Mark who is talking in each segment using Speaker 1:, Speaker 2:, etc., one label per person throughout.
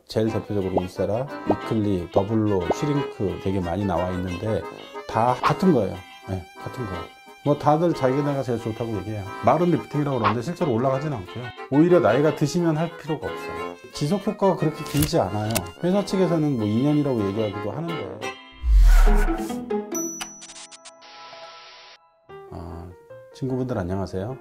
Speaker 1: 제일 대표적으로 울세라, 위클리, 더블로, 슈링크 되게 많이 나와 있는데 다 같은 거예요. 네, 같은 거예요. 뭐 다들 자기네가 제일 좋다고 얘기해요. 마른 리프팅이라고 그러는데 실제로 올라가지는 않고요. 오히려 나이가 드시면 할 필요가 없어요. 지속 효과가 그렇게 길지 않아요. 회사 측에서는 뭐 2년이라고 얘기하기도 하는데 친구분들 안녕하세요.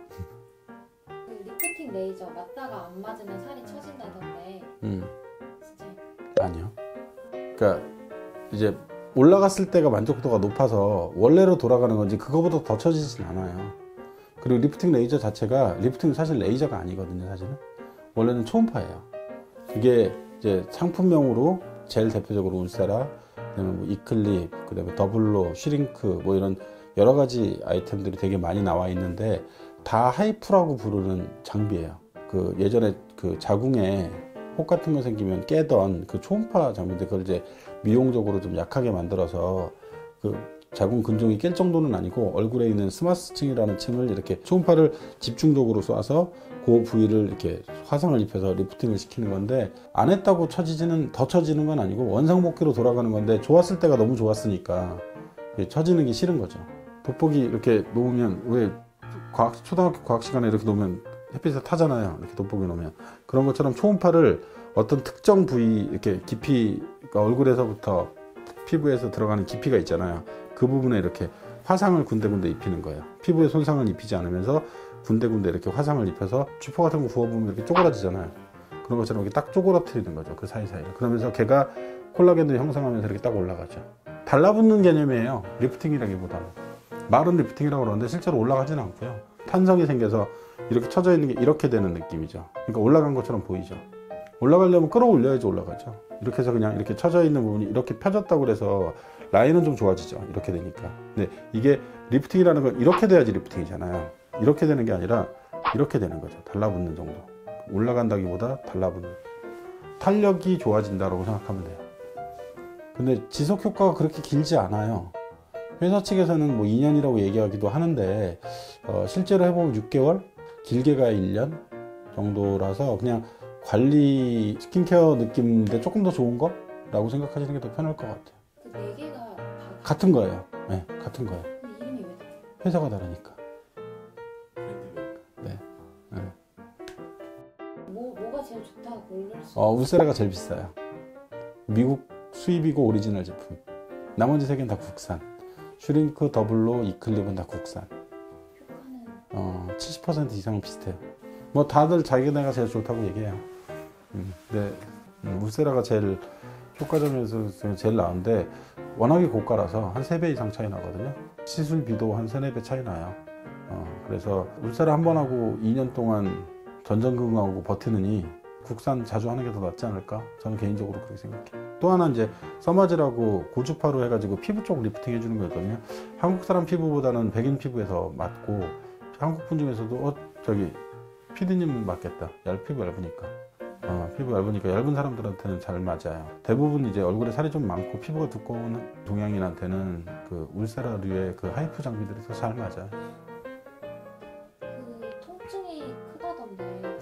Speaker 2: 리프팅 레이저 맞다가 안 맞으면 살이 처진다던데 진짜?
Speaker 1: 아니요. 그러니까 이제 올라갔을 때가 만족도가 높아서 원래로 돌아가는 건지 그거보다 더 처지진 않아요. 그리고 리프팅 레이저 자체가 리프팅 사실 레이저가 아니거든요. 사실은 원래는 초음파예요. 이게 이제 상품명으로 제일 대표적으로 울세라, 그다음에 뭐 이클립, 그다음에 더블로, 슈링크 뭐 이런 여러 가지 아이템들이 되게 많이 나와 있는데 다 하이프라고 부르는 장비예요. 그 예전에 그 자궁에 혹 같은 거 생기면 깨던 그 초음파 장비인데 그걸 이제 미용적으로 좀 약하게 만들어서 그 자궁 근종이 깰 정도는 아니고 얼굴에 있는 스마스층이라는 층을 이렇게 초음파를 집중적으로 쏴서 그 부위를 이렇게 화상을 입혀서 리프팅을 시키는 건데 안 했다고 더 처지는 건 아니고 원상복귀로 돌아가는 건데 좋았을 때가 너무 좋았으니까 처지는 게 싫은 거죠. 돋보기 이렇게 놓으면 왜 초등학교 과학 시간에 이렇게 놓으면 햇빛에 타잖아요. 이렇게 돋보기 놓으면 그런 것처럼 초음파를 어떤 특정 부위 이렇게 깊이 그러니까 얼굴에서부터 피부에서 들어가는 깊이가 있잖아요. 그 부분에 이렇게 화상을 군데군데 입히는 거예요. 피부에 손상을 입히지 않으면서 군데군데 이렇게 화상을 입혀서 주포 같은 거 구워보면 이렇게 쪼그라지잖아요. 그런 것처럼 이렇게 딱 쪼그라뜨리는 거죠. 그 사이사이를. 그러면서 걔가 콜라겐을 형성하면서 이렇게 딱 올라가죠. 달라붙는 개념이에요. 리프팅이라기보다는. 마른 리프팅이라고 그러는데 실제로 올라가지는 않고요. 탄성이 생겨서 이렇게 쳐져 있는 게 이렇게 되는 느낌이죠. 그러니까 올라간 것처럼 보이죠. 올라가려면 끌어올려야지 올라가죠. 이렇게 해서 그냥 이렇게 쳐져 있는 부분이 이렇게 펴졌다고 그래서 라인은 좀 좋아지죠. 이렇게 되니까. 근데 이게 리프팅이라는 건 이렇게 돼야지 리프팅이잖아요. 이렇게 되는 게 아니라 이렇게 되는 거죠. 달라붙는 정도. 올라간다기보다 달라붙는. 탄력이 좋아진다고 생각하면 돼요. 근데 지속 효과가 그렇게 길지 않아요. 회사 측에서는 뭐 2년이라고 얘기하기도 하는데 실제로 해보면 6개월? 길게 가야 1년 정도라서 그냥 관리 스킨케어 느낌인데 조금 더 좋은 거? 라고 생각하시는 게 더 편할 것 같아요.
Speaker 2: 그 4개가 다
Speaker 1: 같은 거예요. 네, 같은 거예요.
Speaker 2: 근데 이름이 왜 다르죠?
Speaker 1: 회사가 다르니까. 네. 네.
Speaker 2: 뭐가 제일 좋다고 고를 수
Speaker 1: 울세라가 제일 비싸요. 미국 수입이고 오리지널 제품. 나머지 3개는 다 국산. 슈링크, 더블로, 이클립은 다 국산.
Speaker 2: 효과는
Speaker 1: 70% 이상은 비슷해요. 뭐 다들 자기네가 제일 좋다고 얘기해요. 근데 울세라가 제일 효과점에서 제일 나은데 워낙에 고가라서 한 3배 이상 차이 나거든요. 시술비도 한 3, 4배 차이 나요. 그래서 울세라 한 번 하고 2년 동안 전전긍긍하고 버티느니 국산 자주 하는 게 더 낫지 않을까? 저는 개인적으로 그렇게 생각해요. 또 하나 이제 서마즈라고 고주파로 해가지고 피부 쪽 리프팅 해주는 거거든요. 한국 사람 피부보다는 백인 피부에서 맞고 한국 분 중에서도 저기 피디님 맞겠다. 피부 얇으니까. 피부 얇으니까 얇은 사람들한테는 잘 맞아요. 대부분 이제 얼굴에 살이 좀 많고 피부가 두꺼운 동양인한테는 그 울세라류의 그 하이프 장비들이 더 잘 맞아요.
Speaker 2: 그 통증이 크다던데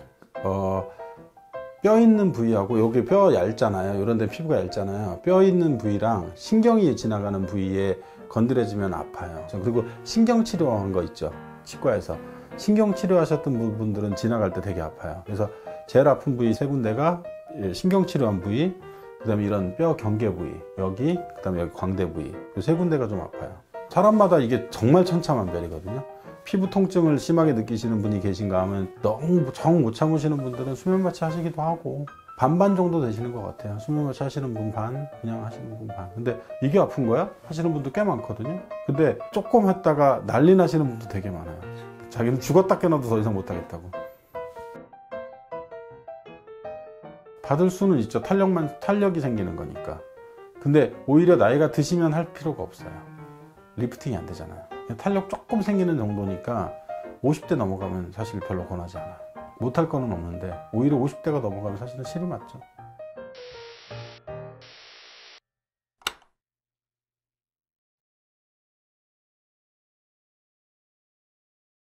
Speaker 1: 뼈 있는 부위하고 여기 뼈 얇잖아요. 이런 데 피부가 얇잖아요. 뼈 있는 부위랑 신경이 지나가는 부위에 건드려지면 아파요. 그리고 신경 치료한 거 있죠. 치과에서. 신경 치료하셨던 분들은 지나갈 때 되게 아파요. 그래서 제일 아픈 부위 3군데가 신경 치료한 부위, 그 다음에 이런 뼈 경계 부위, 여기, 그 다음에 여기 광대 부위. 이 3군데가 좀 아파요. 사람마다 이게 정말 천차만별이거든요. 피부 통증을 심하게 느끼시는 분이 계신가 하면 너무 정 못 참으시는 분들은 수면 마취 하시기도 하고 반반 정도 되시는 것 같아요. 수면 마취 하시는 분 반, 그냥 하시는 분 반. 근데 이게 아픈 거야? 하시는 분도 꽤 많거든요. 근데 조금 했다가 난리 나시는 분도 되게 많아요. 자기는 죽었다 깨어나도 더 이상 못 하겠다고. 받을 수는 있죠. 탄력이 생기는 거니까. 근데 오히려 나이가 드시면 할 필요가 없어요. 리프팅이 안 되잖아요. 탄력 조금 생기는 정도니까 50대 넘어가면 사실 별로 권하지 않아요. 못할 거는 없는데 오히려 50대가 넘어가면 사실은 실이 맞죠.